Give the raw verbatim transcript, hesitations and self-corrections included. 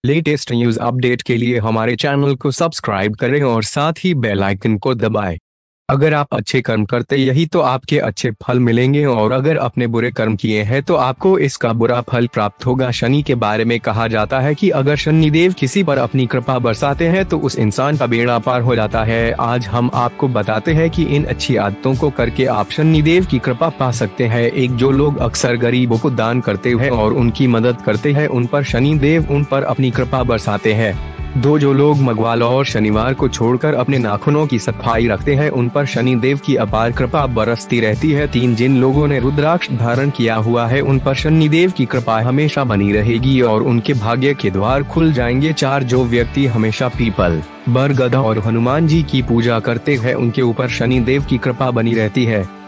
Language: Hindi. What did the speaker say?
लेटेस्ट न्यूज अपडेट के लिए हमारे चैनल को सब्सक्राइब करें और साथ ही बेल आइकन को दबाएं। अगर आप अच्छे कर्म करते यही तो आपके अच्छे फल मिलेंगे और अगर अपने बुरे कर्म किए हैं तो आपको इसका बुरा फल प्राप्त होगा। शनि के बारे में कहा जाता है कि अगर शनिदेव किसी पर अपनी कृपा बरसाते हैं तो उस इंसान का बेड़ा पार हो जाता है। आज हम आपको बताते हैं कि इन अच्छी आदतों को करके आप शनिदेव की कृपा पा सकते हैं। एक, जो लोग अक्सर गरीबों को दान करते हैं और उनकी मदद करते हैं उन पर शनिदेव उन पर अपनी कृपा बरसाते हैं। दो, जो लोग मंगलवार और शनिवार को छोड़कर अपने नाखूनों की सफाई रखते हैं उन पर शनिदेव की अपार कृपा बरसती रहती है। तीन, जिन लोगों ने रुद्राक्ष धारण किया हुआ है उन पर शनिदेव की कृपा हमेशा बनी रहेगी और उनके भाग्य के द्वार खुल जाएंगे। चार, जो व्यक्ति हमेशा पीपल, बर, गधा और हनुमान जी की पूजा करते हैं उनके ऊपर शनिदेव की कृपा बनी रहती है।